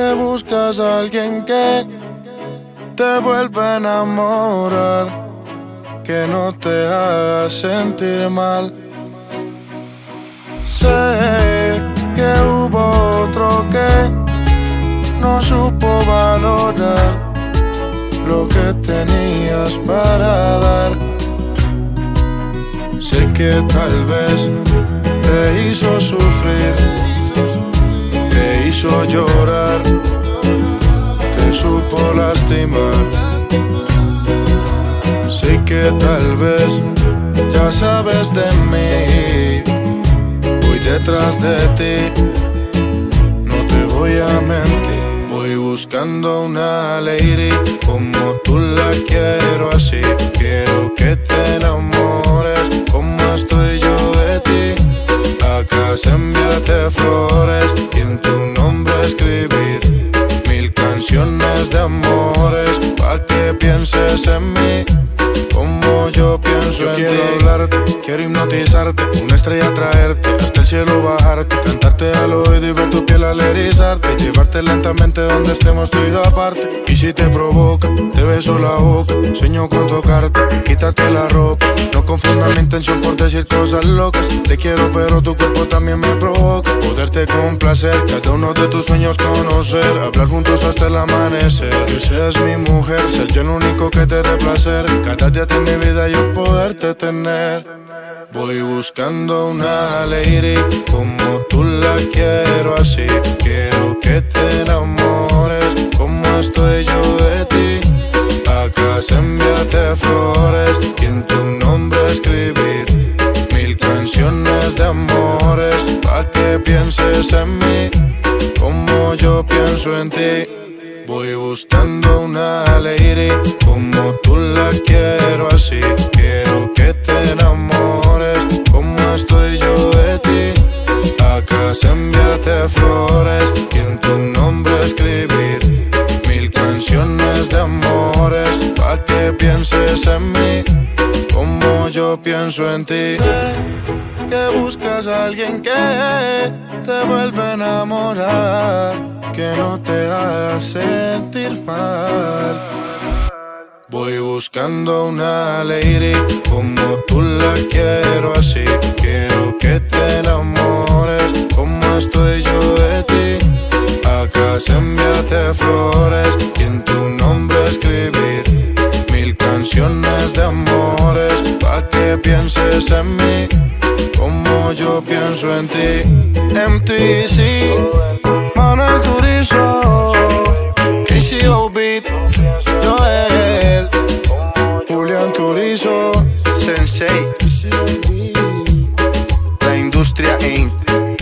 que buscas a alguien que te vuelva a enamorar, que no te haga sentir mal. Sé que hubo otro que no supo valorar lo que tenías para dar. Sé que tal vez te hizo sufrir, te hizo llorar, te supo lastimar. Sé que tal vez ya sabes de mí, voy detrás de ti, no te voy a mentir. Voy buscando una lady como tú la quiero así. Quiero que te enamores como estoy yo de ti. A casa enviarte flores y en tu nombre escribir 1000 canciones de amores, pa' que pienses en mí como yo pienso en ti. Quiero hablarte, quiero hipnotizarte, una estrella traerte, hasta el cielo bajarte, cantarte al oído y ver tu piel al erizarte, llevarte lentamente donde estemos tú y yo aparte. Y si te provoca, te beso la boca, sueño con tocarte, quitarte la ropa. No confundas mi intención por decir cosas locas. Te quiero pero tu cuerpo también me provoca, poderte complacer, cada uno de tus sueños conocer, hablar juntos hasta el amanecer. Que seas mi mujer, ser yo el único que te dé placer, cada día de mi vida yo poderte tener. Voy buscando una lady como tú la quiero así. Quiero que te enamores como estoy yo de ti. A casa enviarte flores y en tu nombre escribir 1000 canciones de amores, pa' que pienses en mí como yo pienso en ti. Voy buscando una lady como tú la quiero así. Quiero que te enamores como estoy yo de ti. A casa enviarte flores y en tu nombre escribir 1000 canciones de amores, pa' que pienses en mí como yo pienso en ti. Sé que buscas a alguien que te vuelva a enamorar, que no te haga sentir mal. Voy buscando una lady como tú la quiero así. Quiero que te enamores como estoy yo de ti. A casa enviarte flores y en tu nombre escribir 1000 canciones de amores, pa' que pienses en mí como yo pienso en ti. MTC, Manuel Turizo, KCO Beat, Joel, Julián Turizo, Sensei, La Industria Inc.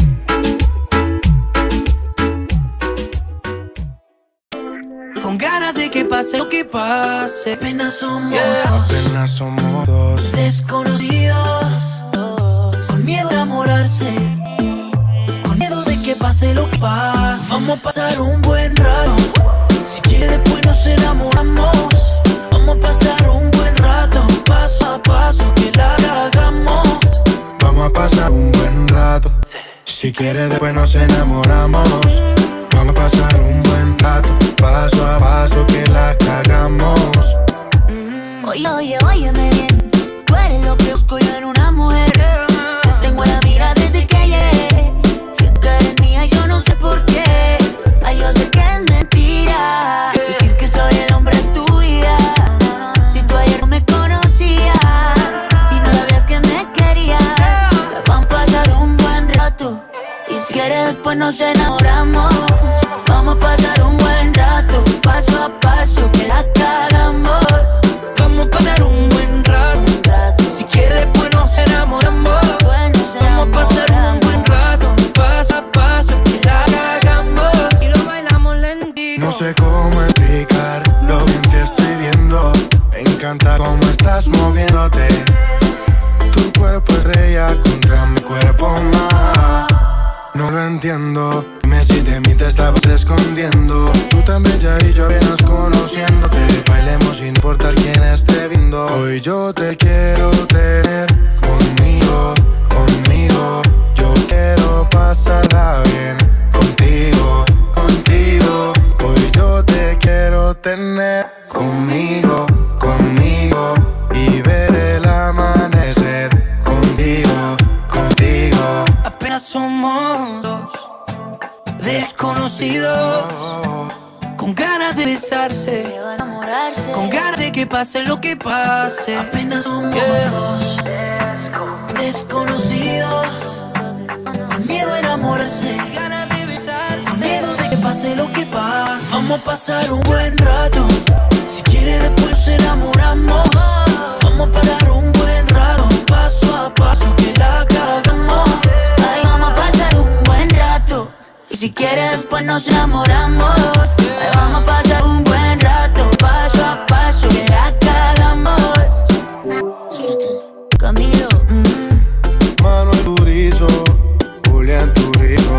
Con ganas de que pase lo que pase, apenas somos Apenas somos dos desconocidos, con miedo a enamorarse, con miedo de que pase lo que pase. Vamos a pasar un buen rato, si quiere después nos enamoramos. Vamos a pasar un buen rato, paso a paso que la hagamos. Vamos a pasar un buen rato, si quieres después nos enamoramos. Vamos a pasar un buen rato, paso a paso que la cagamos. Oye, oye, óyeme bien, tú eres lo que busco yo en una mujer. Te tengo en la mira desde que llegué, siento que eres mía, yo no sé por qué. Ay, yo sé que es mentira decir que soy el hombre de tu vida. Si tú ayer no me conocías y no sabías que me querías, vamos a pasar un buen rato, y si quieres después nos enamoramos. Vamos a pasar un buen rato, paso a paso que la cagamos. Vamos a pasar un buen rato, si quieres después nos enamoramos. Vamos a pasar un buen rato, paso a paso que la cagamos. Y lo bailamos lentito. No sé cómo explicar lo bien te estoy viendo. Me encanta cómo estás moviéndote. Tu cuerpo estrella contra mi cuerpo más. No lo entiendo, dime si de mí te estabas escondiendo. Tú tan bella y yo apenas conociéndote. Bailemos sin importar quién esté viendo. Hoy yo te quiero tener conmigo, conmigo. Yo quiero pasarla bien contigo, contigo. conmigo, conmigo, y ver el amanecer contigo, contigo. Apenas somos dos desconocidos, con ganas de besarse, Miedo a enamorarse, con ganas de que pase lo que pase. apenas somos dos desconocidos, con miedo a enamorarse, Ganas de besarse, con miedo de que pase lo que pase. Vamos a pasar un buen rato, si quiere después nos enamoramos. Vamos a pasar un buen rato, paso a paso que la cagamos. Ay, vamos a pasar un buen rato, y si quiere después nos enamoramos. Ay, vamos a pasar un buen rato, paso a paso que la cagamos. Camilo, Manuel Turizo, Julián Turizo.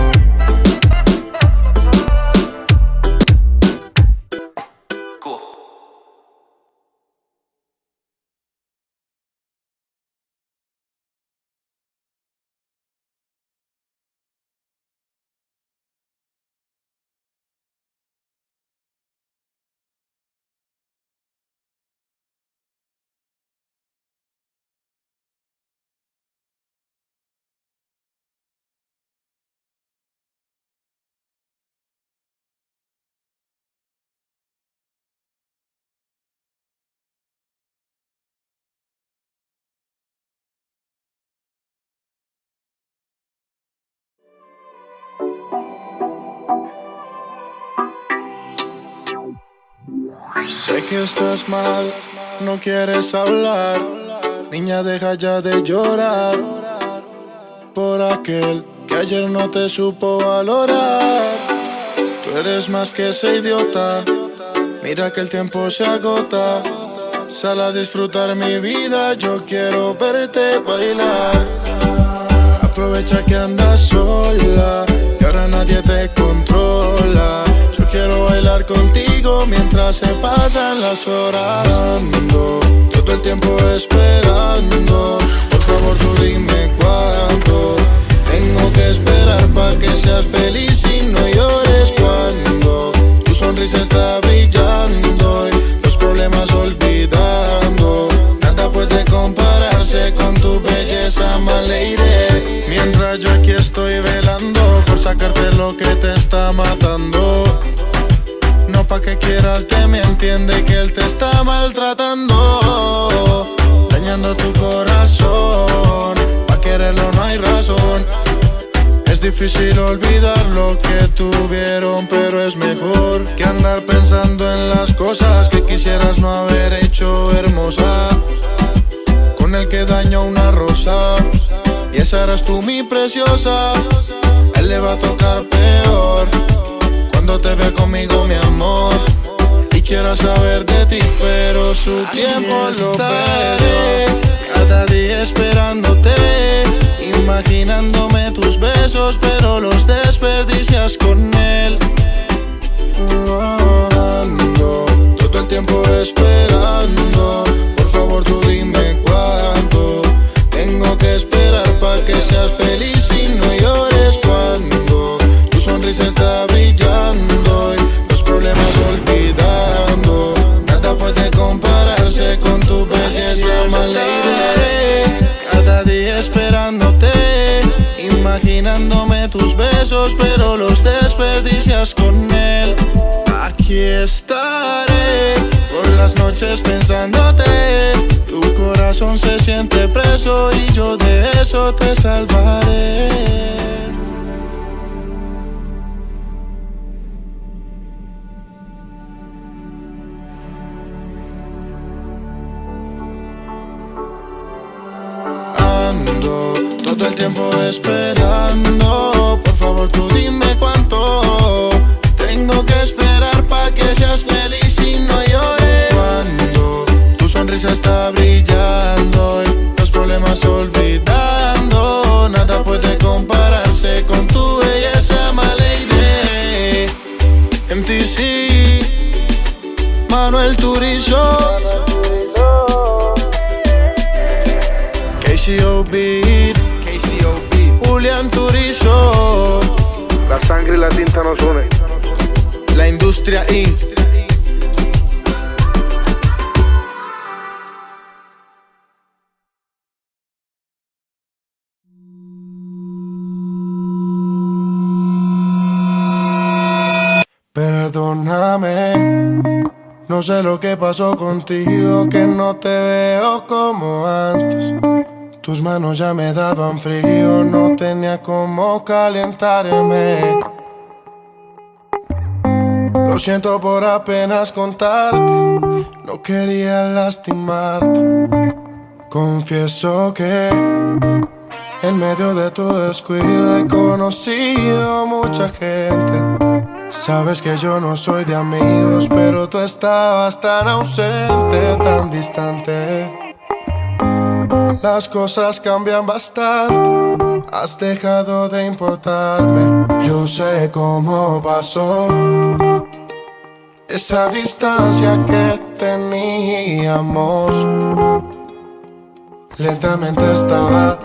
Sé que estás mal, no quieres hablar. Niña, deja ya de llorar por aquel que ayer no te supo valorar. Tú eres más que ese idiota, mira que el tiempo se agota. Sal a disfrutar mi vida, yo quiero verte bailar. Aprovecha que andas sola y ahora nadie te controla. Yo quiero bailar contigo mientras se pasan las horas. Ando todo el tiempo esperando, por favor tú dime cuánto tengo que esperar para que seas feliz y no llores cuando tu sonrisa está brillando y los problemas olvidando. Nada puede compararse con tu belleza, my lady. Mientras yo aquí estoy velando por sacarte lo que te está matando. No pa' que quieras de mí, entiende que él te está maltratando, dañando tu corazón. Pa' quererlo no hay razón. Es difícil olvidar lo que tuvieron, pero es mejor que andar pensando en las cosas que quisieras no haber hecho, hermosa. Con el que dañó una rosa, y esa eras tú, mi preciosa. Él le va a tocar peor cuando te vea conmigo, mi amor, y quiera saber de ti, pero su tiempo lo perderé. Cada día esperándote, imaginándome tus besos, pero los desperdicias con él. Ando todo el tiempo esperando, por favor tú dime cuánto tengo que esperar para que seas feliz y no llores cuando tu sonrisa está brillando y los problemas olvidando. Nada puede compararse con tu belleza, my lady. Cada día esperándote, imaginándome tus besos, pero los desperdicias con él. Aquí estaré por las noches pensándote. Tu corazón se siente preso y yo de eso te salvaré. Ando todo el tiempo esperando, por favor tú dime cuánto tengo que esperar para que seas feliz y no llores cuando tu sonrisa está brillando y los problemas olvidando. Nada puede compararse con tu belleza, my lady. MTC, Manuel Turizo, KCOB, Julián Turizo. La sangre y la tinta nos unen. La Industria Inc. No sé lo que pasó contigo, que no te veo como antes. Tus manos ya me daban frío, no tenía cómo calentarme. Lo siento por apenas contarte, no quería lastimarte. Confieso que en medio de tu descuido he conocido mucha gente. Sabes que yo no soy de amigos, pero tú estabas tan ausente, tan distante. Las cosas cambian bastante, has dejado de importarme. Yo sé cómo pasó esa distancia que teníamos. Lentamente estaba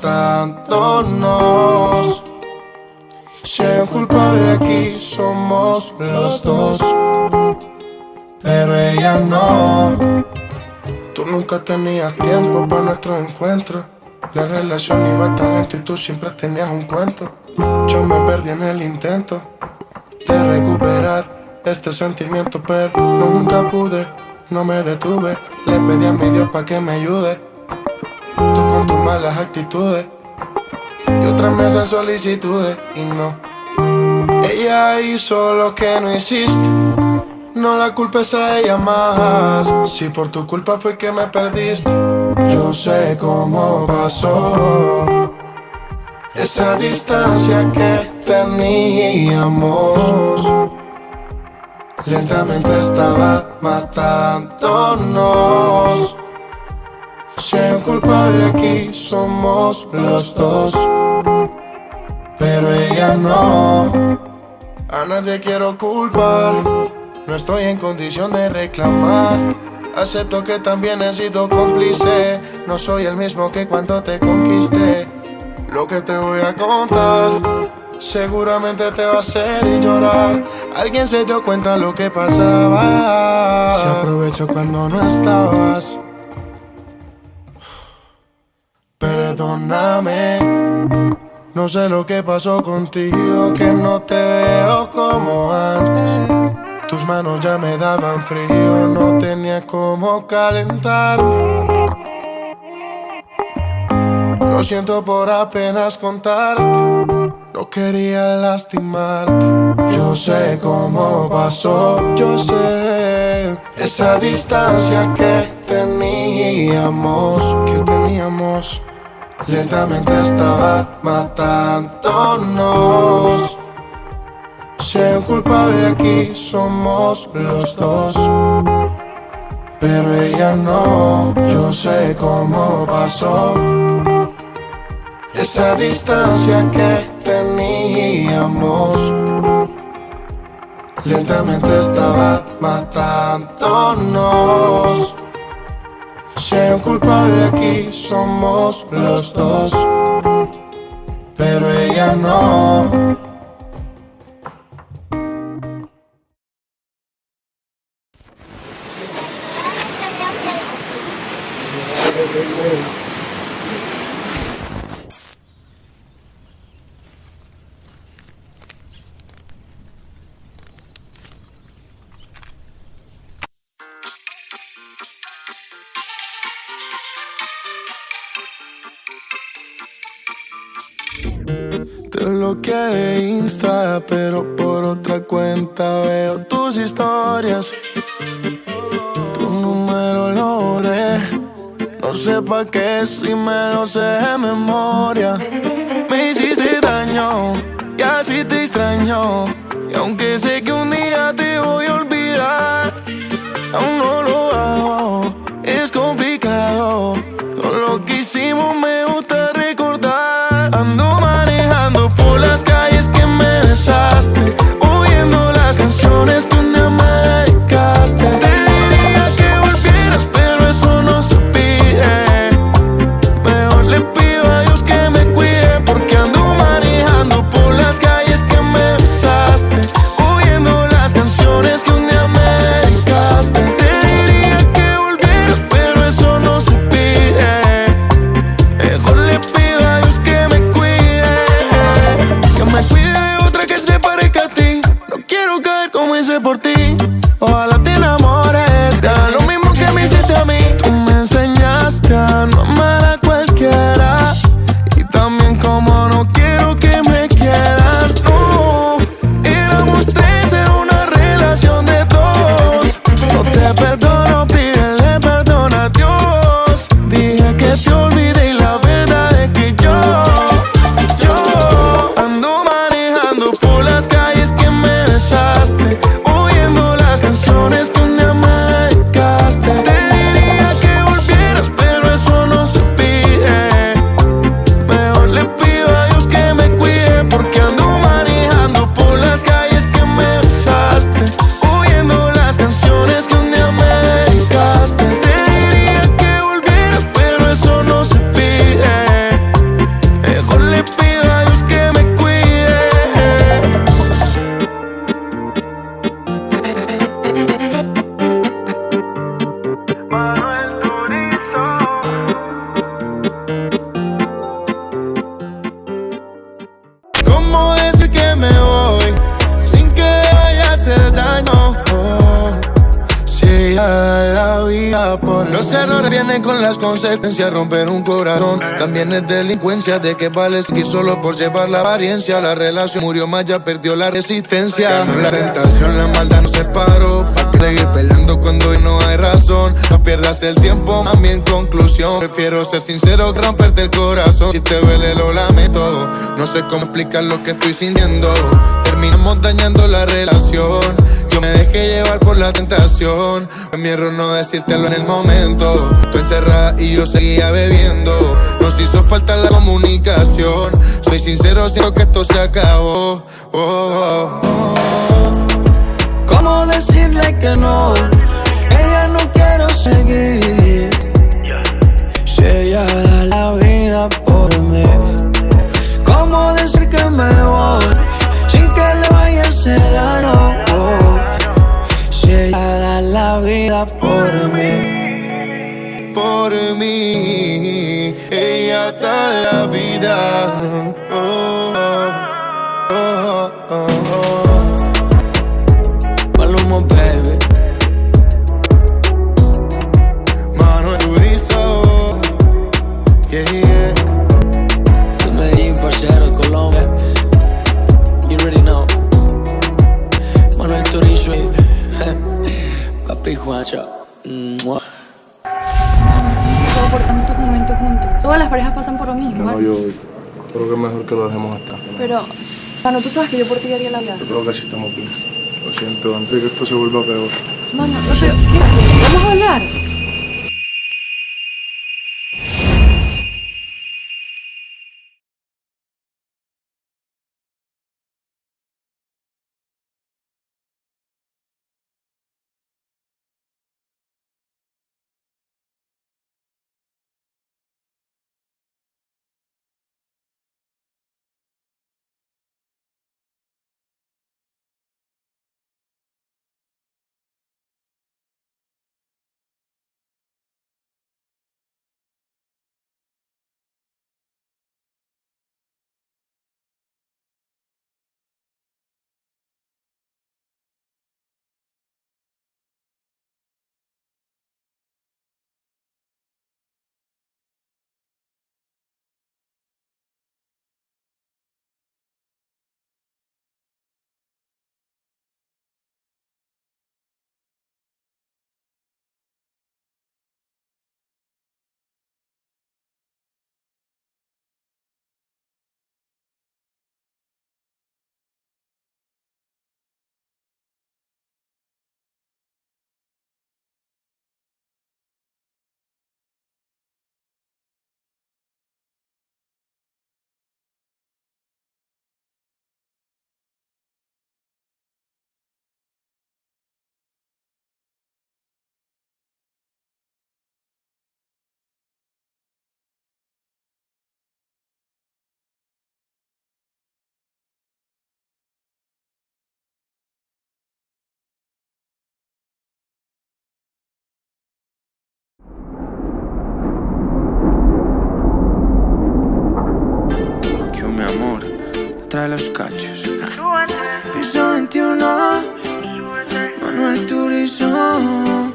matándonos. Si hay un culpable aquí somos los dos, pero ella no. Tú nunca tenías tiempo para nuestro encuentro. La relación iba tan lento y tú siempre tenías un cuento. Yo me perdí en el intento de recuperar este sentimiento, pero nunca pude, no me detuve. Le pedí a mi Dios pa' que me ayude. Tú con tus malas actitudes y otras me hacen solicitudes y no. Ella hizo lo que no hiciste, no la culpes a ella más. Si por tu culpa fue que me perdiste, yo sé cómo pasó esa distancia que teníamos. Lentamente estaba matándonos. Si hay un culpable aquí somos los dos, pero ella no. A nadie quiero culpar, no estoy en condición de reclamar. Acepto que también he sido cómplice, no soy el mismo que cuando te conquisté. Lo que te voy a contar seguramente te va a hacer llorar. Alguien se dio cuenta lo que pasaba, se aprovechó cuando no estabas. Perdóname, no sé lo que pasó contigo, que no te veo como antes. Tus manos ya me daban frío, no tenía cómo calentarme. Lo siento por apenas contarte, no quería lastimarte. Yo sé cómo pasó, yo sé esa distancia que teníamos, lentamente estaba matándonos. Si hay un culpable aquí somos los dos, pero ella no. Yo sé cómo pasó esa distancia que teníamos. Lentamente estaba matándonos. Si hay un culpable aquí somos los dos, pero ella no. Te bloqueé de Insta, pero por otra cuenta veo tus historias. Tu número lo borré, no sé pa' qué si me lo sé de memoria. Me hiciste daño y así te extraño, y aunque sé que un día te voy a olvidar, aún no lo hago, es complicado. Todo lo que hicimos me gusta recordar. Ando manejando por las calles que me besaste, oyendo las canciones que un día me dedicaste. Te diría que volvieras, pero eso no se pide. Mejor le pido a Dios que me cuide, porque ando manejando por las calles que me besaste, oyendo las canciones que un día me dedicaste. Te diría vida por mí. Los errores vienen con las consecuencias. Romper un corazón también es delincuencia. ¿De qué vale seguir solo por llevar la apariencia? La relación murió más, ya perdió la resistencia. Ganó la tentación, la maldad nos separó. ¿Para qué seguir peleando cuando hoy no hay razón? No pierdas el tiempo, mami, en conclusión prefiero ser sincero que romperte el corazón. Si te duele lo lamento, no sé cómo explicar lo que estoy sintiendo. Terminamos dañando la relación. Yo me dejé llevar por la tentación. Fue mi error no decírtelo en el momento. Tú encerrada y yo seguía bebiendo. Nos hizo falta la comunicación. Soy sincero, siento que esto se acabó. ¿Cómo decirle que no? Ella no quiero seguir. Si ella da la vida por mí. ¿Cómo decir que me voy sin que le vaya a hacer daño? Si ella da la vida por mí. Por mí, ella da la vida. Maluma, baby. Manuel Turizo. Yeah, yeah. De Medellín, parcero, Colombia. You already know. Manuel Turizo, Papi Juancho. Soportando estos momentos juntos. Todas las parejas pasan por lo mismo. No, yo creo que es mejor que lo dejemos hasta. Pero, mano, tú sabes que yo por ti haría la vida. Yo creo que así estamos bien. Lo siento, antes de que esto se vuelva peor. Mano, pero, mira, vamos a hablar. Trae los cachos. Piso 21, Manuel Turizo.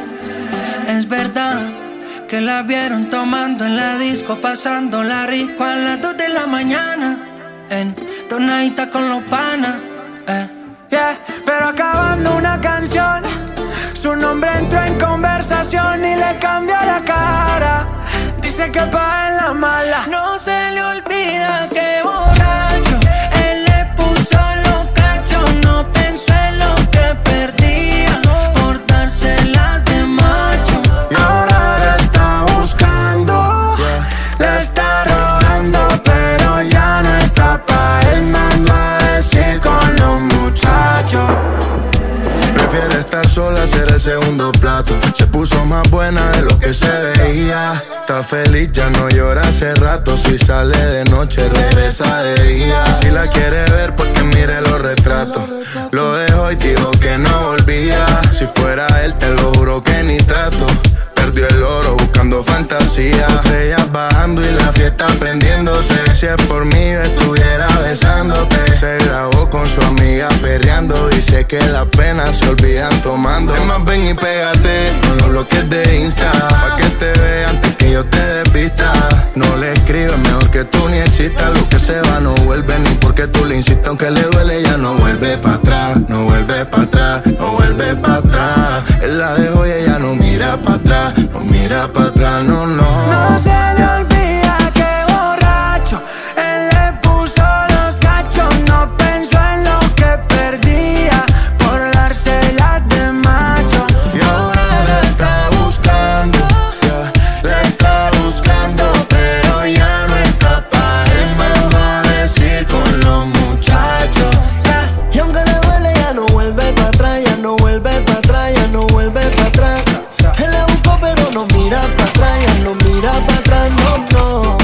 Es verdad que la vieron tomando en la disco, pasándola rico a las 2 de la mañana, en tonadita con los panas. Yeah, pero acabando una canción, su nombre entró en conversación y le cambió la cara. Dice que pa' en la mala no se le olvida que borracho él le puso los cachos. No pensó en lo que perdía por dársela de macho. Y ahora la está buscando, la está rogando, pero ya no está pa' él, mandó a decir con los muchachos. Prefiere estar sola, ser el segundo plato. Se puso más buena de lo que se veía. Está feliz, ya no llora hace rato. Si sale de noche, regresa de día. Si la quiere ver, pues que mire los retratos. Lo dejó y dijo que no volvía. Si fuera él, te lo juro que ni trato. Perdió el oro, busca buscando fantasía. Estrellas bajando y la fiesta prendiéndose. Si es por mí, estuviera besándote. Se grabó con su amiga perreando. Dice que las penas se olvidan tomando. Es más, ven y pégate con los bloques de Insta, pa' que te vea antes que yo te desvista. No le escribes, mejor que tú ni existas. Lo que se va no vuelve, ni porque tú le insistas. Aunque le duele, ya no vuelve para atrás. No vuelve para atrás, no vuelve para atrás. Él la dejó y ella no mira para atrás. No mira para atrás, no, no. No se le olvida que borracho él le puso los cachos. No pensó en lo que perdía por dárselas de macho. Y ahora la está buscando, yeah, la está buscando, pero ya no está pa' él. Me va a decir con los muchachos, yeah. Y aunque le duele, ya no vuelve para atrás, ya no vuelve para atrás, ya no vuelve para atrás. Él la buscó pero no mira para atrás, ya no mira para atrás, no, no.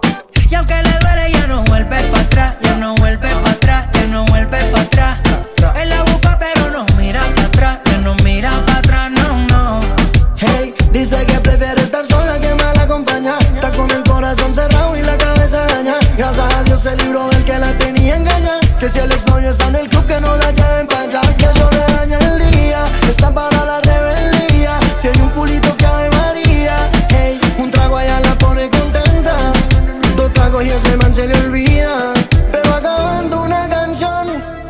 Y aunque le duele, ya no vuelve para atrás, ya no vuelve para atrás, ya no vuelve para atrás. Él la busca pero no mira para atrás, ya no mira para atrás, no, no. Hey, dice que prefiere estar sola que mal acompañada. Está con el corazón cerrado y la cabeza dañada. Gracias a Dios se libró del que la tenía engañada. Que si el exnovio está en el club, que no la lleven pa' allá. Que eso le daña el día, está para la rebeldía. Tiene un culito que Ave María. Hey, un trago allá la pone contenta. Dos tragos y ese man se le olvida. Pero acabando una canción,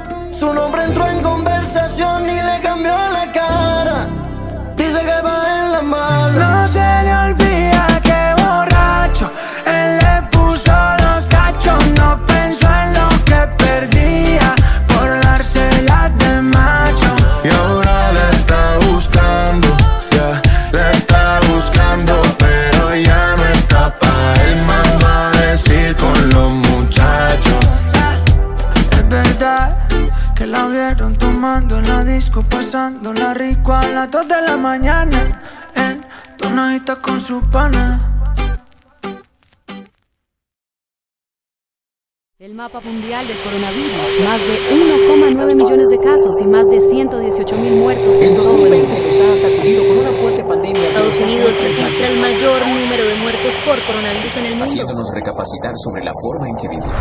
su nombre entró en conversación y le cambió la cara. Dice que va en la mala. No se le olvida que borracho él le puso los cachos. No pensó en lo que perdía por dárselas de macho. y ahora la está buscando, yeah, la está buscando, pero ya no está pa' él. Mandó a decir con los muchachos. Es verdad que la vieron tomando en la disco, pasándola rico a las 2 de la mañana, en tonadita con su pana. El mapa mundial del coronavirus, más de 1,9 millones de casos y más de 118.000 muertos en todo el mundo. El 2020 nos ha sacudido con una fuerte pandemia. Estados Unidos registra el mayor número de muertes por coronavirus en el mundo, haciéndonos recapacitar sobre la forma en que vivimos.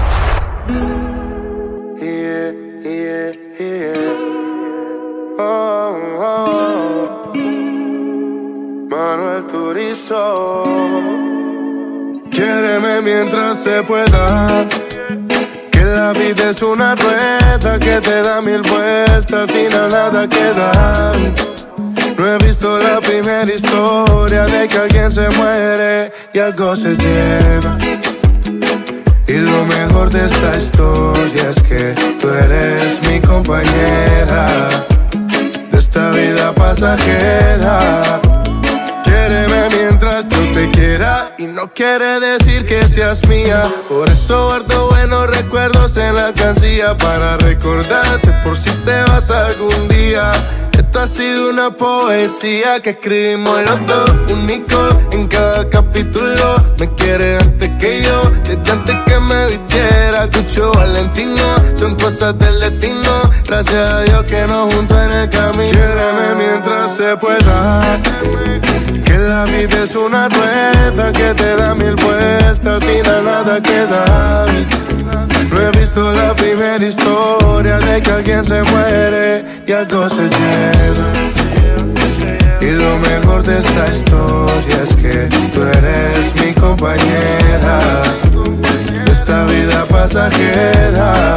Yeah, yeah, yeah. Oh, oh. Manuel Turizo. Quiéreme mientras se pueda. Que la vida es una rueda que te da 1000 vueltas, al final nada queda. No he visto la primera historia de que alguien se muere y algo se lleva. Y lo mejor de esta historia es que tú eres mi compañera de esta vida pasajera. Quiéreme mientras yo te quiera y no quiere decir que seas mía. Por eso guardo buenos recuerdos en la cancilla para recordarte por si te vas algún día. Esto ha sido una poesía que escribimos los dos, único en cada capítulo. Me quiere antes que yo, desde antes que me vistiera. Cucho Valentino, son cosas del destino. Gracias a Dios que nos juntó en el camino. Quiéreme mientras se pueda. Que la vida es una rueda que te da 1000 vueltas, al final nada queda. No he visto la primera historia de que alguien se muere y algo se lleva. Y lo mejor de esta historia es que tú eres mi compañera de esta vida pasajera.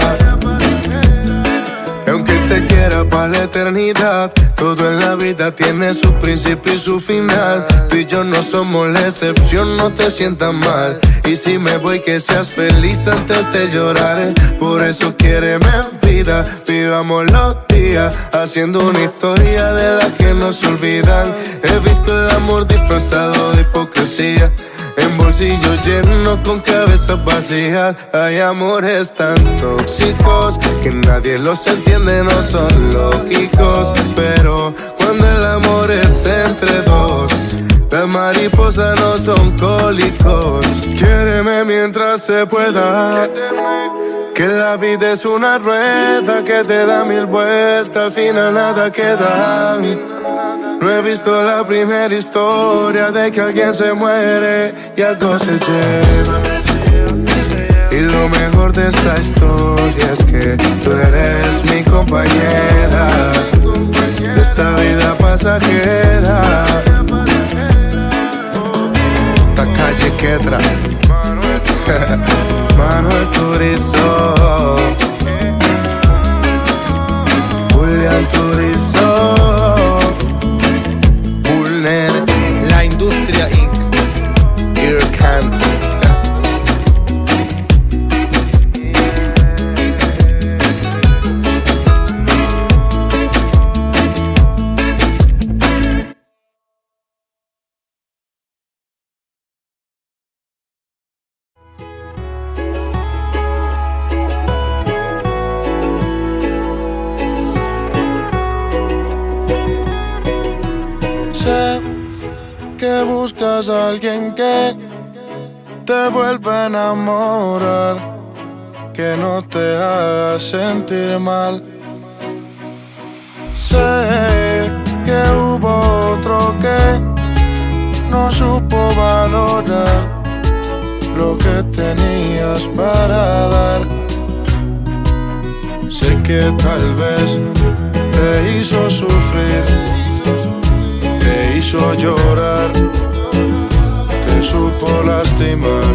Aunque te quiera para la eternidad, todo en la vida tiene su principio y su final. Tú y yo no somos la excepción, no te sientas mal. Y si me voy, que seas feliz antes de llorar. Por eso quiéreme vida, vivamos los días haciendo una historia de la que nos olvidan. He visto el amor disfrazado de hipocresía, en bolsillos llenos con cabezas vacías. Hay amores tan tóxicos que nadie los entiende, no son lógicos. Pero cuando el amor es entre dos, las mariposas no son cólicos. Quiéreme mientras se pueda. Que la vida es una rueda que te da mil vueltas, al final nada queda. No he visto la primera historia de que alguien se muere y algo se lleva. Y lo mejor de esta historia es que tú eres mi compañera de esta vida pasajera. Esta calle Quetra Manuel Turizo, Julián Turizo, Bulner, La Industria Inc. Irkan. Sé que buscas a alguien que te vuelva a enamorar, que no te haga sentir mal. Sé que hubo otro que no supo valorar lo que tenías para dar. Sé que tal vez te hizo sufrir, te hizo llorar, te supo lastimar.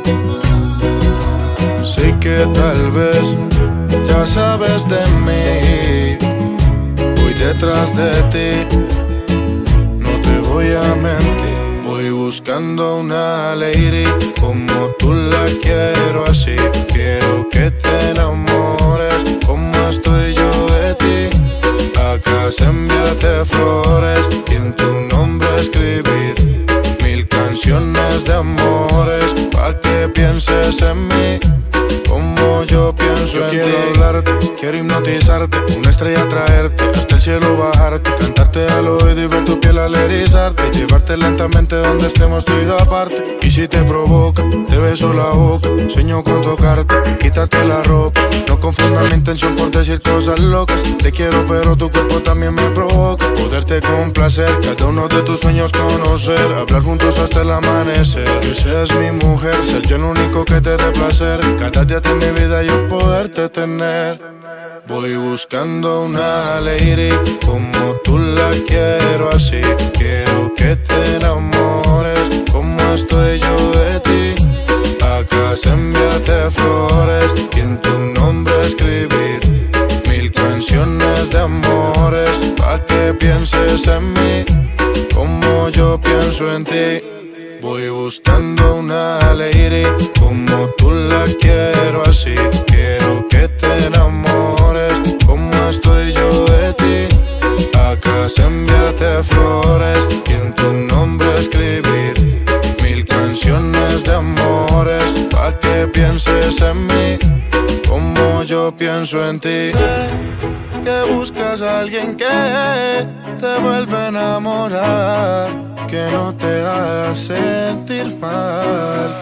Sé que tal vez ya sabes de mí, voy detrás de ti, no te voy a mentir. Voy buscando una lady como tú la quiero así. Quiero que te enamores como estoy yo de ti. Acá es enviarte flores y en tu nombre escribir 1000 canciones de amores, pa' que pienses en mí como yo pienso en ti. Quiero hablarte, quiero hipnotizarte, una estrella traerte, hasta el cielo bajarte, cantarte al oído y ver tu piel al erizarte, y llevarte lentamente donde estemos tú y yo aparte. Y si te provoca, te beso la boca, sueño con tocarte, quitarte la ropa. No confundas mi intención por decir cosas locas. Te quiero pero tu cuerpo también me provoca. Poderte complacer, cada uno de tus sueños conocer, hablar juntos hasta el amanecer. Que seas mi mujer, ser yo el único que te dé placer. Cada día de mi vida yo poderte tener. Voy buscando una lady como tú la quiero así. Quiero que te enamores como estoy yo de ti. Acá es enviarte flores y en tu nombre escribir 1000 canciones de amores, pa' que pienses en mí como yo pienso en ti. Voy buscando una lady como tú la quiero así. Quiero que te enamores como estoy yo de ti. Acá es enviarte flores y en tu nombre escribir 1000 canciones de amores, pa' que pienses en mí como yo pienso en ti. Sé que buscas a alguien que te vuelve a enamorar, que no te haga sentir mal.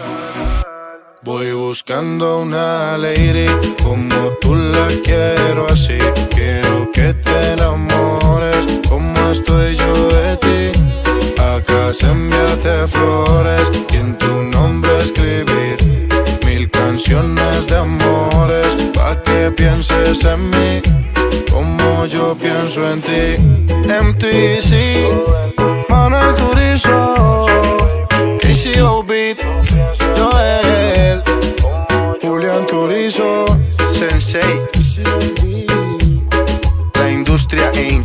Voy buscando una lady como tú la quiero así. Quiero que te enamores como estoy yo de ti. Acá es enviarte flores y en tu nombre escribir 1000 canciones de amores, pa' que pienses en mí como yo pienso en ti. MTC, Manuel Turizo, KCO Beat, Joel, Julián Turizo, Sensei, La Industria Inc.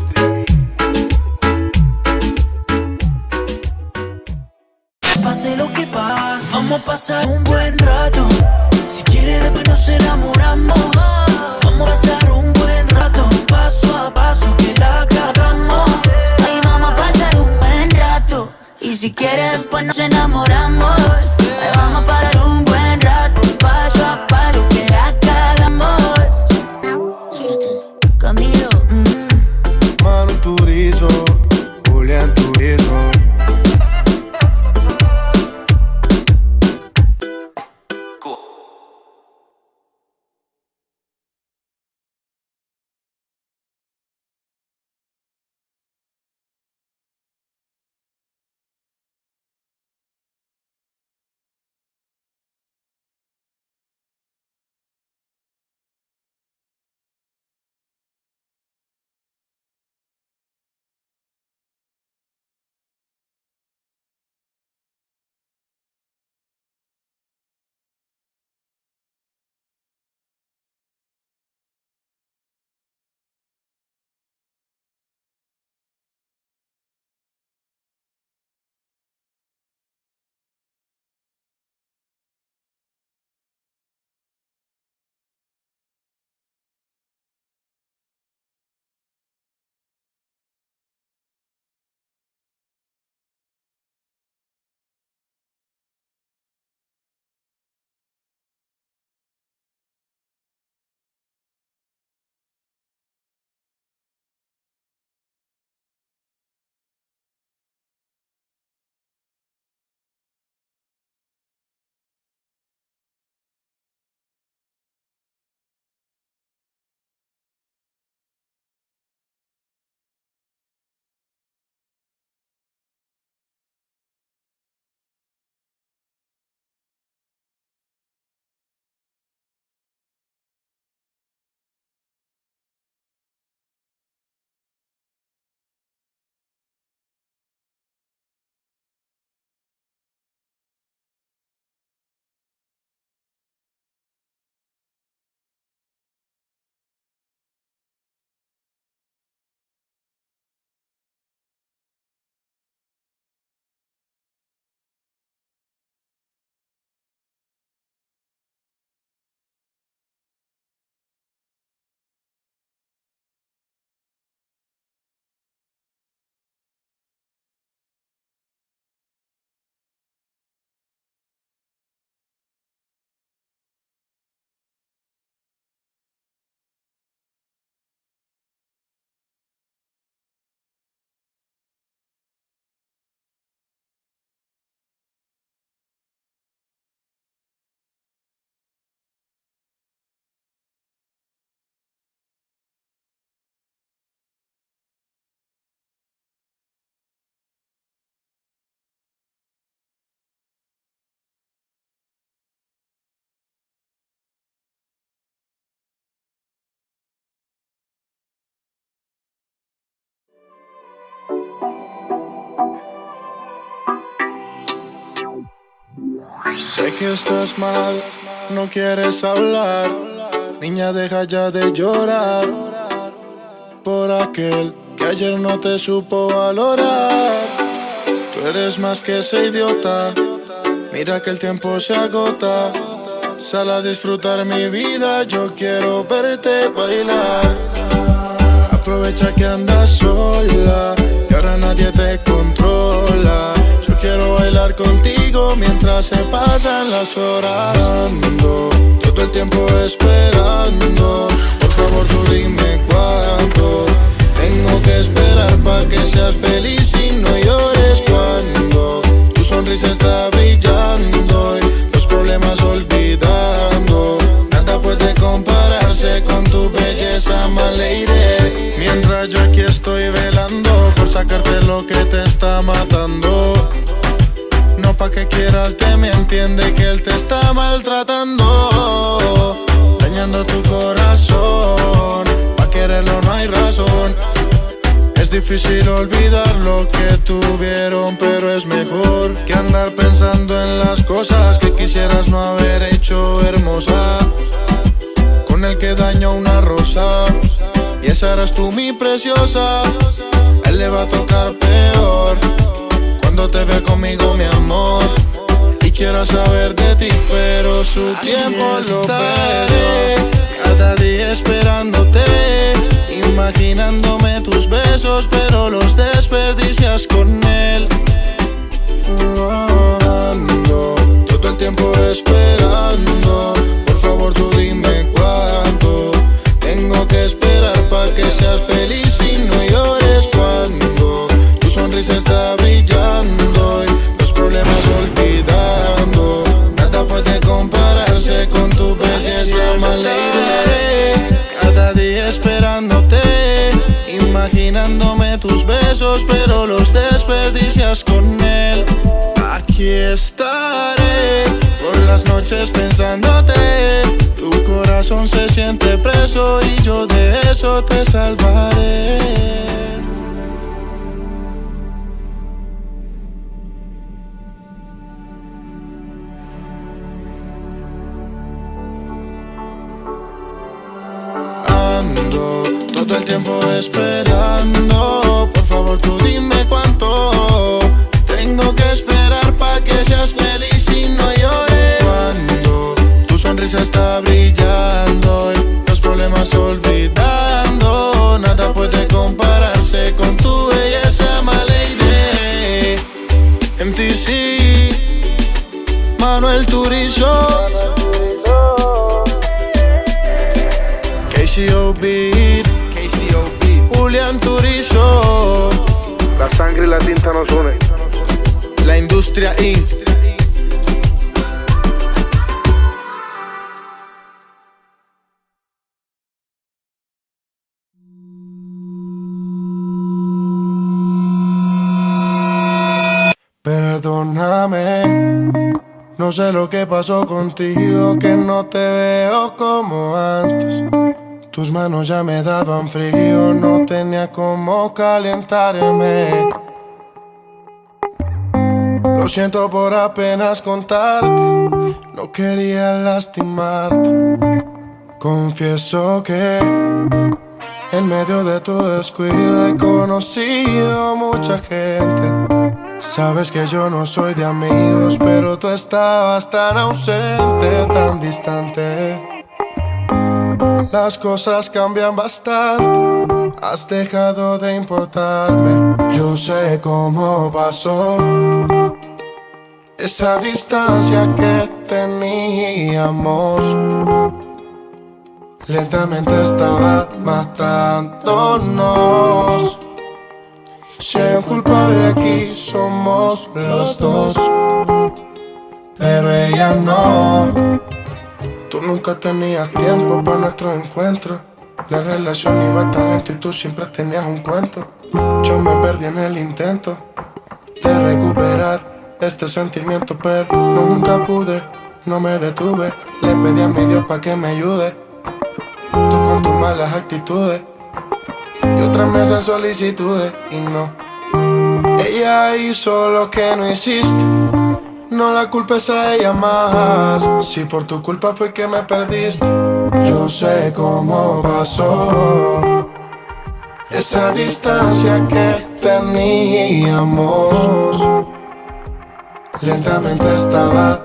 Pase lo que pase, vamos a pasar un buen rato. Si quieres después nos enamoramos. Vamos a pasar un buen rato, paso a paso que la cagamos. Ahí vamos a pasar un buen rato, y si quieres después nos enamoramos. Ahí vamos a pasar un buen rato, paso a paso que la cagamos. Camilo, Manu Turizo, Julián Turizo. Sé que estás mal, no quieres hablar. Niña, deja ya de llorar por aquel que ayer no te supo valorar. Tú eres más que ese idiota. Mira que el tiempo se agota. Sal a disfrutar mi vida, yo quiero verte bailar. Aprovecha que andas sola y ahora nadie te controla. Yo quiero bailar contigo mientras se pasan las horas. Ando todo el tiempo esperando. Por favor tú dime cuánto tengo que esperar para que seas feliz y no llores cuando tu sonrisa está brillando y los problemas olvidando. Nada puede compararse con tu belleza, my lady. Mientras yo aquí estoy velando por sacarte lo que te está matando. No pa' que quieras de mí, entiende que él te está maltratando, dañando tu corazón. Pa' quererlo no hay razón. Es difícil olvidar lo que tuvieron, pero es mejor que andar pensando en las cosas que quisieras no haber hecho, hermosa. Con el que dañó una rosa y esa eras tú, mi preciosa. A él le va a tocar peor cuando te ve conmigo, mi amor, y quiero saber de ti, pero su tiempo lo estaré. Cada día esperándote, imaginándome tus besos, pero los desperdicias con él. Ando todo el tiempo esperando. Por favor tú dime cuánto tengo que esperar para que seas feliz y no llores cuando tu sonrisa está brillando y los problemas olvidando. Nada puede compararse con tu belleza, my lady. Cada día esperándote, imaginándome tus besos, pero los desperdicias con él. Aquí estaré por las noches pensándote. Tu corazón se siente preso y yo de eso te salvaré. Todo el tiempo esperando. Por favor tú dime cuánto tengo que esperar para que seas feliz y no llores cuando tu sonrisa está brillando y los problemas olvidando. Nada puede compararse con tu belleza, my lady. MTC, Manuel Turizo, KCOB, Julián Turizo. La sangre y la tinta nos unen. La Industria Inc. Perdóname, no sé lo que pasó contigo, que no te veo como antes. Tus manos ya me daban frío, no tenía cómo calentarme. Lo siento por apenas contarte, no quería lastimarte. Confieso que en medio de tu descuido he conocido mucha gente. Sabes que yo no soy de amigos, pero tú estabas tan ausente, tan distante. Las cosas cambian bastante, has dejado de importarme. Yo sé cómo pasó esa distancia que teníamos. Lentamente estaba matándonos. Si hay un culpable aquí somos los dos, pero ella no. Tú nunca tenías tiempo para nuestro encuentro. La relación iba tan lento y tú siempre tenías un cuento. Yo me perdí en el intento de recuperar este sentimiento, pero nunca pude, no me detuve. Le pedí a mi Dios pa' que me ayude. Tú con tus malas actitudes y otras meses solicitudes y no. Ella hizo lo que no hiciste. No la culpes a ella más. Si por tu culpa fue que me perdiste, yo sé cómo pasó. Esa distancia que teníamos lentamente estaba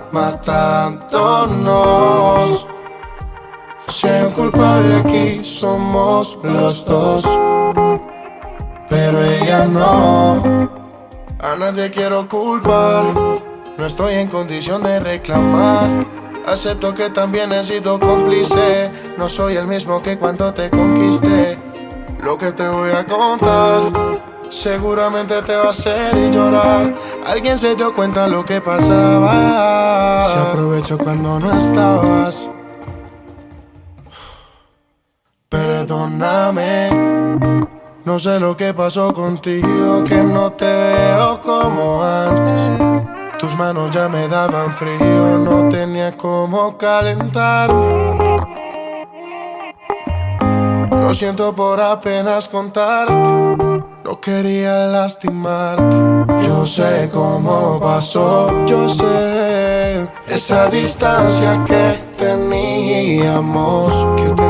matándonos. Si hay un culpable aquí somos los dos, pero ella no. A nadie quiero culpar, no estoy en condición de reclamar. Acepto que también he sido cómplice, no soy el mismo que cuando te conquisté. Lo que te voy a contar seguramente te va a hacer llorar. Alguien se dio cuenta lo que pasaba, se aprovechó cuando no estabas. Perdóname, no sé lo que pasó contigo, que no te veo como antes. Tus manos ya me daban frío, no tenía cómo calentarme. Lo siento por apenas contarte, no quería lastimarte. Yo sé cómo pasó, yo sé. Esa distancia que teníamos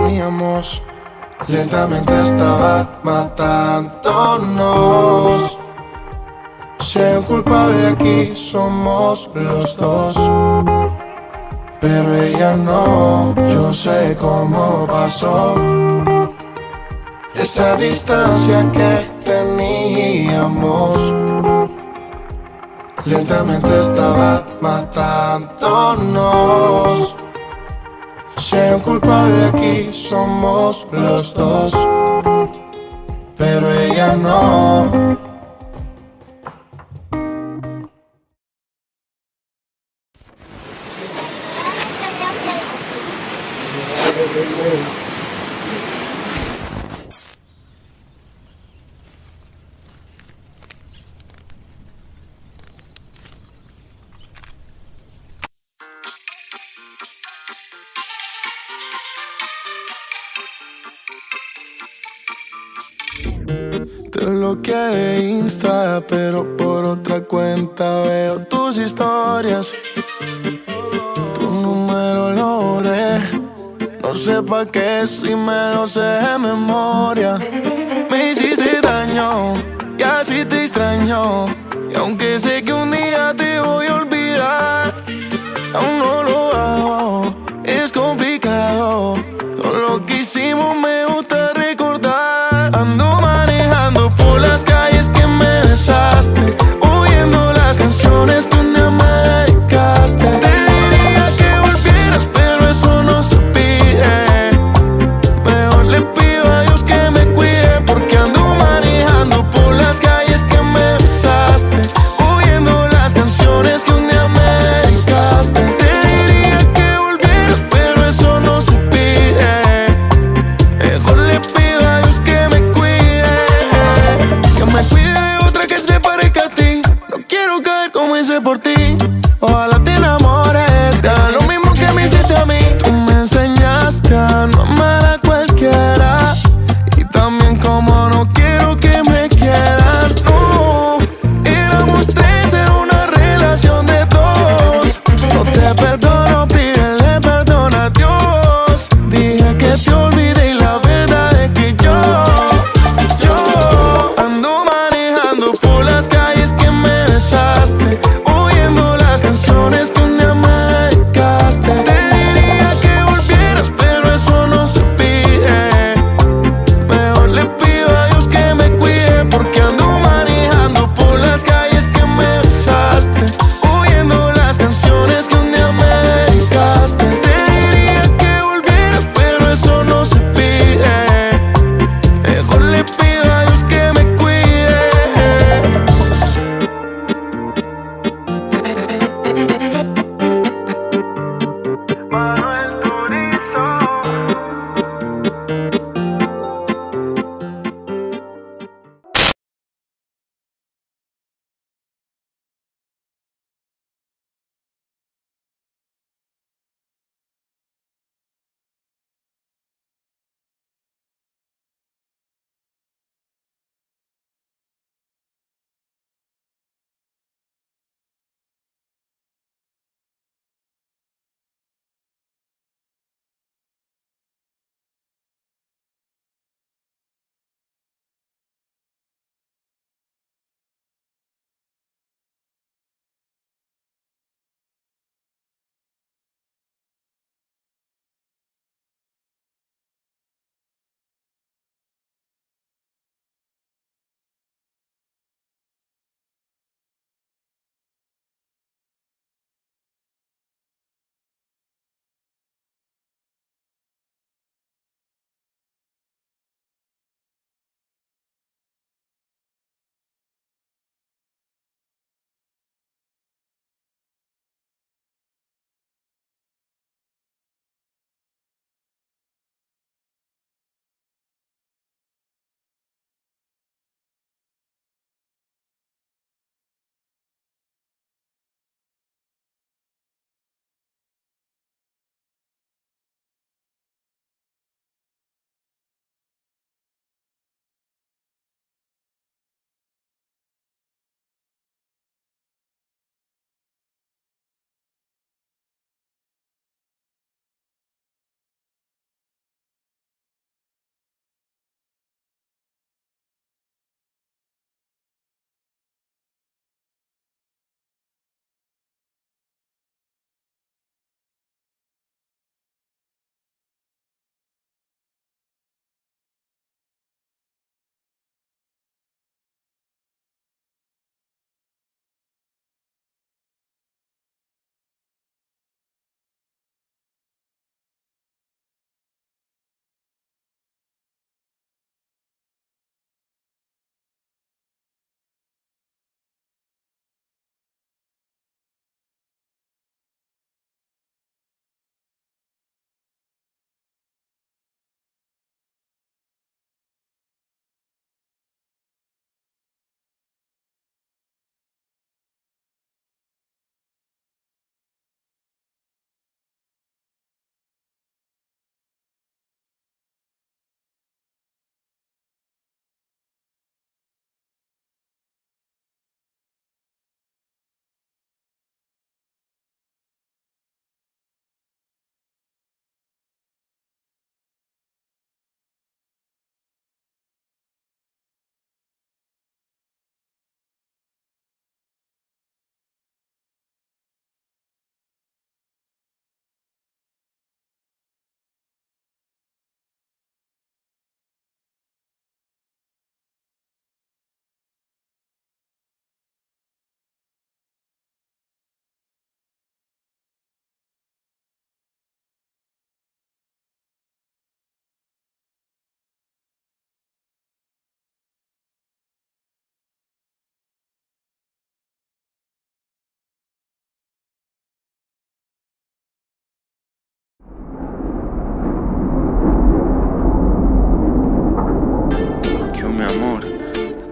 lentamente estaba matándonos. Si hay un culpable aquí somos los dos, pero ella no. Yo sé cómo pasó. Esa distancia que teníamos lentamente estaba matándonos. Si hay un culpable aquí somos los dos, pero ella no. Te bloqueé de Insta, pero por otra cuenta veo tus historias. Tu número lo borré, no sé pa' qué si me lo sé de memoria. Me hiciste daño y así te extraño, y aunque sé que un día te voy a olvidar, aún no lo hago, es complicado. Todo lo que hicimos me gusta recordar. Ando manejando por las calles que me besaste, oyendo las canciones que un día me dedicaste. Te diría que volvieras, pero eso no se pide. Mejor le pido a Dios que me cuide, porque ando manejando por las calles que me besaste, oyendo las canciones que un día me dedicaste. Te diría que volvieras, pero eso no se pide. Mejor le pido a Dios que me cuide de otra que se parezca a ti. No quiero caer como hice por ti. Ojalá te enamores, te haga lo mismo que me hiciste a mí. Tú me enseñaste a no amar a cualquiera, y también como no quiero que me quieran. No, éramos tres en una relación de dos. No te perdono, pídele perdón a Dios. Dije que te olvidé y la verdad es que yo ando manejando por las calles que me besaste, oyendo las canciones que un día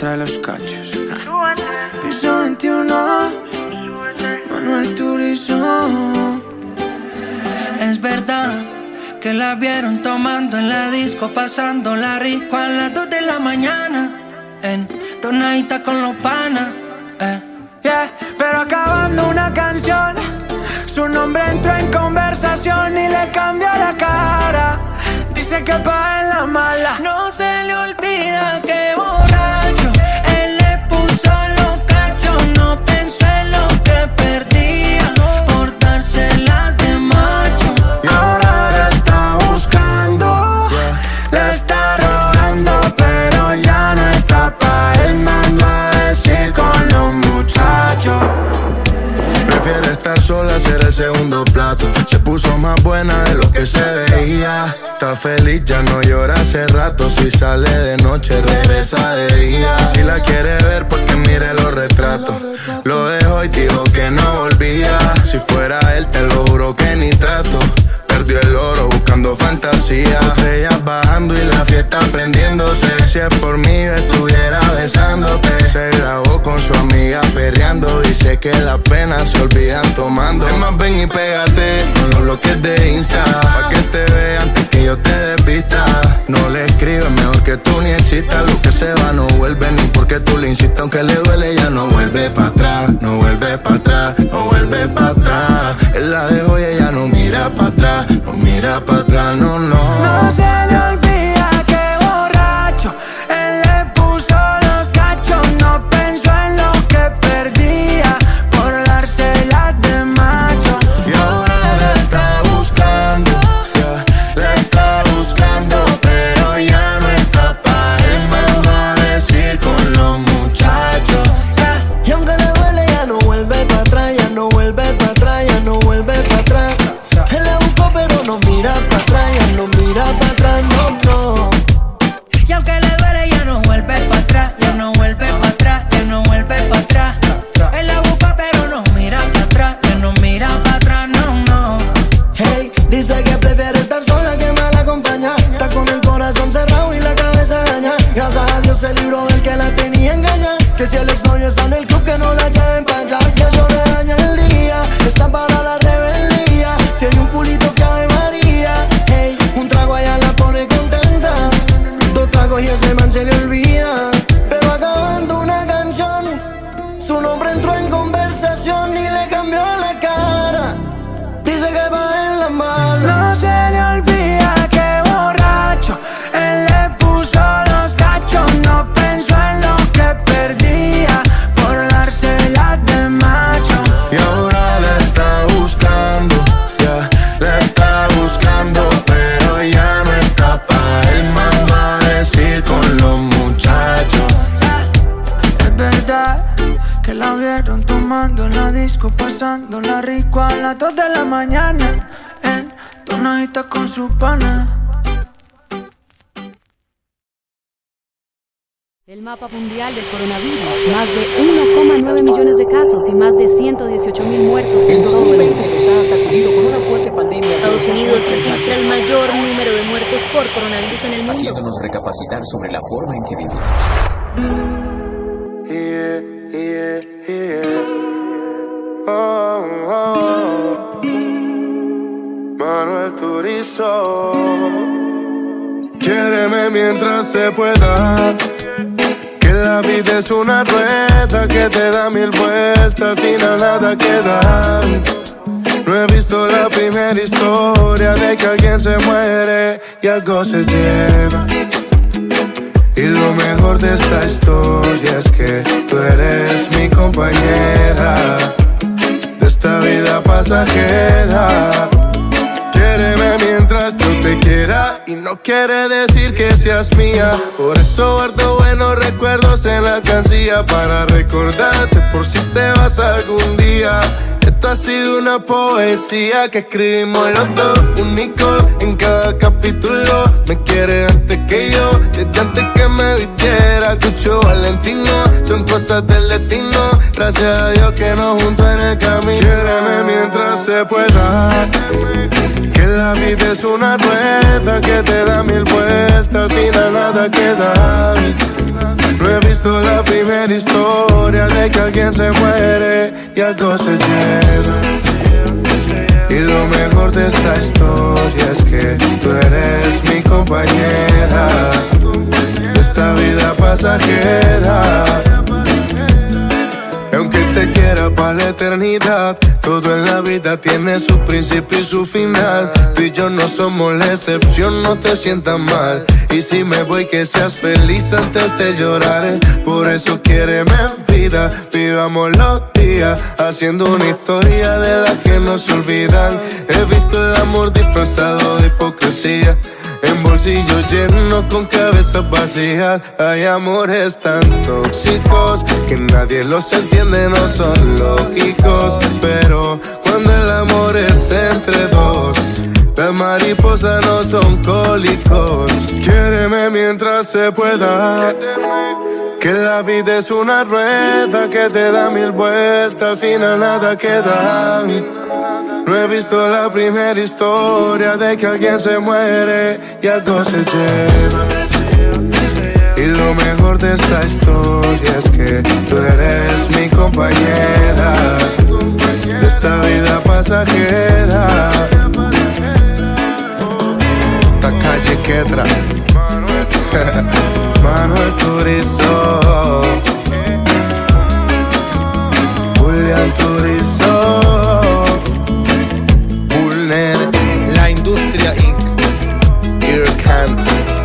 puse los cachos. Piso 21, Manuel Turizo. Es verdad que la vieron tomando en la disco, pasándola rico a las 2 de la mañana, en tonadita con los panas. Yeah. Pero acabando una canción, su nombre entró en conversación y le cambió la cara. Dice que pa' en la mala no se le olvida que borracho él le puso los cachos. No pensó en lo que perdía por dársela de macho. Y ahora la está buscando, la está rogando, pero ya no está pa' él. Mando a decir con los muchachos. Prefiere estar sola, ser el segundo plato. Se puso más buena de lo que se veía. Está feliz, ya no llora hace rato. Si sale de noche, regresa de día. Si la quiere ver, pues que mire los retratos. Lo dejó y dijo que no volvía. Si fuera él, te lo juro que ni trato. Perdió el oro buscando fantasía. Ellas bajando y la fiesta prendiéndose. Si es por mí, yo estuviera besándote. Se grabó con su amiga perreando. Dice que las penas se olvidan tomando. Es más, ven y pégate con los bloques de Insta, pa' que te vean antes que yo te despista. No le escribes, mejor que tú ni existas. Lo que se va no vuelve, ni porque tú le insistas. Aunque le duele, ya no vuelve para atrás. No vuelve para atrás, no vuelve para atrás. Él la dejó y ella no mira para atrás. No mira para atrás, no, no. No se le olvida que borracho él le puso los cachos. No pensó en lo que perdía por dársela de macho. Y ahora la está buscando, yeah, la está buscando, pero ya no está pa' él. Mando a decir con los muchachos, yeah. Y aunque le duele, ya no vuelve para atrás, ya no vuelve para atrás, ya no vuelve para atrás. Él la buscó pero no mira para atrás, ya no mira para atrás, no, no. Y aunque le duele, ya no vuelve para atrás, ya no vuelve para atrás, ya no vuelve para atrás. Él la busca pero no mira para atrás, ya no mira para atrás, no, no. Hey, dice que prefiere estar sola que mal acompañada. Está con el corazón cerrado y la cabeza daña. Gracias a Dios se libró del que la tenía engañada. Que si el exnovio está en el club, que no la lleven pa' allá. Que eso le daña el día, está para la rebeldía. Tiene un culito que Ave María. Hey, un trago allá la pone contenta. 2 tragos y ese man se le olvida. Pero acabando una canción, su nombre entró en conversación y le cambió la cara. Dice que va en la mala. No se le olvida que borracho él le puso los cachos. No pensó en lo que perdía por dársela de macho. y ahora la está buscando, yeah, la está buscando, pero ya no está pa' él. Mando a decir con los muchachos. Es verdad que la vieron tomando en la disco, pasándola rico a las 2 de la mañana, en tonadita con su pana. El mapa mundial del coronavirus, más de 1,9 millones de casos y más de 118,000 muertos en El todo el 2020 mundo. nos ha sacudido con una fuerte pandemia. Estados Unidos registra el mayor número de muertes por coronavirus en el mundo. haciéndonos recapacitar sobre la forma en que vivimos. Yeah, yeah, yeah. Oh, oh. Manuel Turizo. Quiéreme mientras se pueda. Que la vida es una rueda que te da 1000 vueltas, al final nada queda. No he visto la primera historia de que alguien se muere y algo se lleva. Y lo mejor de esta historia es que tú eres mi compañera de esta vida pasajera. Quiéreme mientras yo te quiera y no quiere decir que seas mía. Por eso guardo buenos recuerdos en la alcancía para recordarte por si te vas algún día. Esta ha sido una poesía que escribimos los dos, único en cada capítulo. Me quieres antes que yo, desde antes que me vistiera. Cucho Valentino, son cosas del destino. Gracias a Dios que nos juntó en el camino. Quiéreme mientras se pueda. Que la la vida es una rueda que te da mil vueltas, al final nada queda. No he visto la primera historia de que alguien se muere y algo se lleva. Y lo mejor de esta historia es que tú eres mi compañera de esta vida pasajera. Aunque te quiera para la eternidad, todo en la vida tiene su principio y su final. Tú y yo no somos la excepción, no te sientas mal. Y si me voy, que seas feliz antes de llorar. Por eso quiéreme en vida, vivamos los días haciendo una historia de la que no se olvidan. He visto el amor disfrazado de hipocresía, en bolsillos llenos con cabezas vacías. Hay amores tan tóxicos que nadie los entiende, no son lógicos. Pero cuando el amor es entre dos, las mariposas no son cólicos. Quiéreme mientras se pueda, que la vida es una rueda que te da mil vueltas, al final nada queda. No he visto la primera historia de que alguien se muere y algo se lleva. Y lo mejor de esta historia es que tú eres mi compañera de esta vida pasajera. Calle Quetra, Manuel Turizo, Julián Turizo, Bulner, La Industria Inc., Irkant.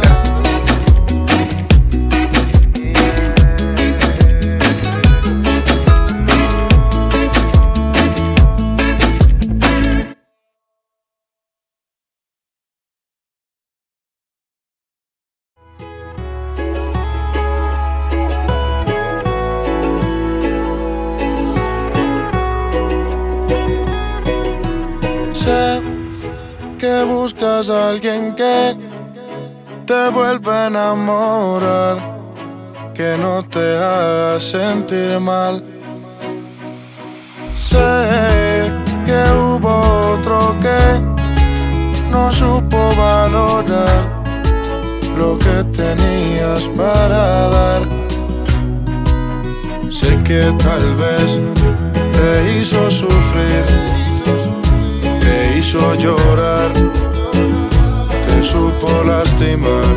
Que buscas a alguien que te vuelva a enamorar, que no te haga sentir mal. Sé que hubo otro que no supo valorar lo que tenías para dar. Sé que tal vez te hizo sufrir, te hizo llorar, te supo lastimar.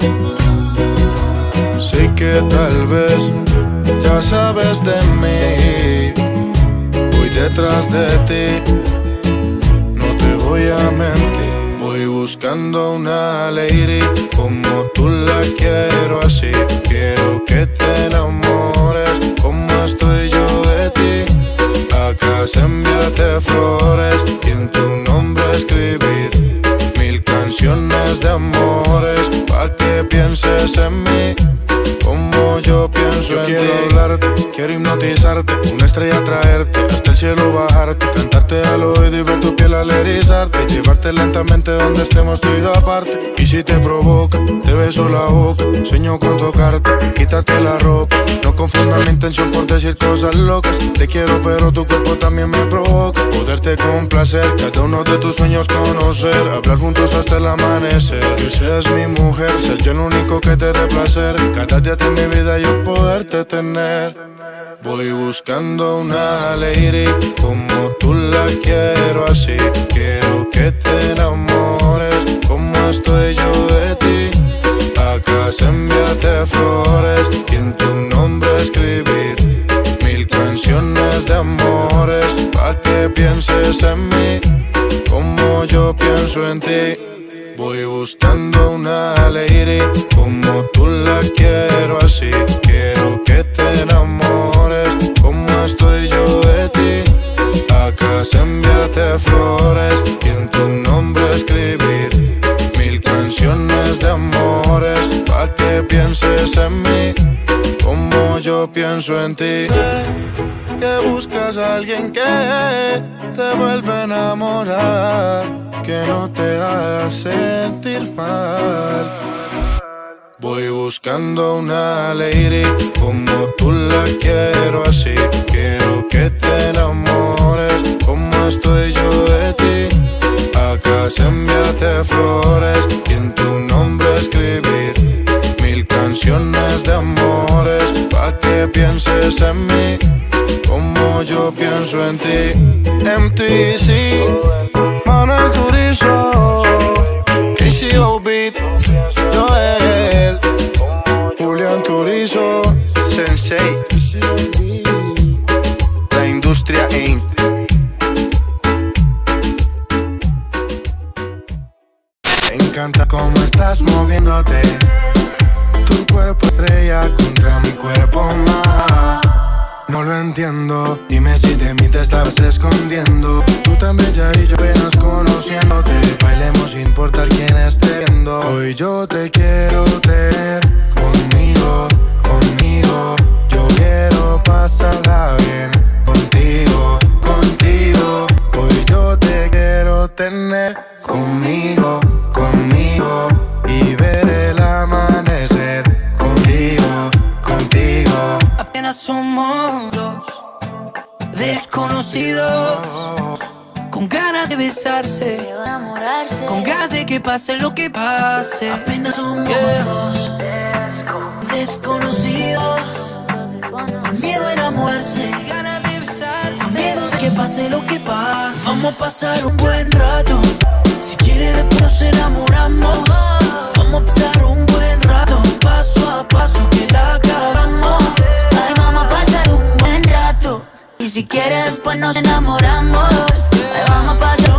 Sé que tal vez ya sabes de mí, voy detrás de ti, no te voy a mentir. Voy buscando una lady como tú la quiero así. Quiero que te enamores como estoy yo de ti. Acá se enviarte flores y en tu nombre escribir 1000 canciones de amores, pa' que pienses en mí como yo pienso en ti. Quiero hablarte, quiero hipnotizarte, una estrella traerte, hasta el cielo bajarte, cantarte al oído y ver tu piel al erizarte, llevarte lentamente donde estemos tú y yo aparte. Y si te provoca, te beso la boca, sueño con tocarte, quitarte la ropa. No confundas mi intención por decir cosas locas. Te quiero pero tu cuerpo también me provoca, poderte complacer, cada uno de tus sueños conocer, hablar juntos hasta el amanecer. Que seas mi mujer, ser yo el único que te dé placer, cada día de mi vida yo poderte tener. Voy buscando una lady como tú la quiero así. Quiero que te enamores como estoy yo de ti. Acá se enviarte flores y en tu nombre escribir 1000 canciones de amores, pa' que pienses en mí como yo pienso en ti. Voy buscando una lady como tú la quiero así. Quiero que te enamores como estoy yo de ti. Acá se enviarte flores y en tu nombre escribir 1000 canciones de amores, pa' que pienses en mí como yo pienso en ti. Sé que buscas a alguien que te vuelva a enamorar, que no te haga sentir mal. Voy buscando una lady como tú la quiero así. Quiero que te enamores como estoy yo de ti. Acá se envía en ti. MTC, Manuel Turizo, KCO Beat, Joel, Julián Turizo, Sensei, La Industria Inc. Me encanta cómo estás moviéndote, tu cuerpo estrella contra mi cuerpo más. No lo entiendo, dime si de mí te estabas escondiendo. Tú tan bella y yo apenas conociéndote. Bailemos sin importar quién esté viendo. Hoy yo te quiero tener conmigo, conmigo. Yo quiero pasarla bien contigo, contigo. Hoy yo te quiero tener conmigo, conmigo. Y ver el amanecer contigo, contigo. Apenas somos dos desconocidos, con ganas de besarse, con ganas de que pase lo que pase. Apenas somos dos desconocidos, con miedo a enamorarse, ganas de besarse, con miedo de que pase lo que pase. Vamos a pasar un buen rato, si quieres después nos enamoramos. Vamos a pasar un buen rato, paso a paso que la acabamos. Ay, vamos a pasar un buen rato, y si quieres después nos enamoramos. Ay, vamos a pasar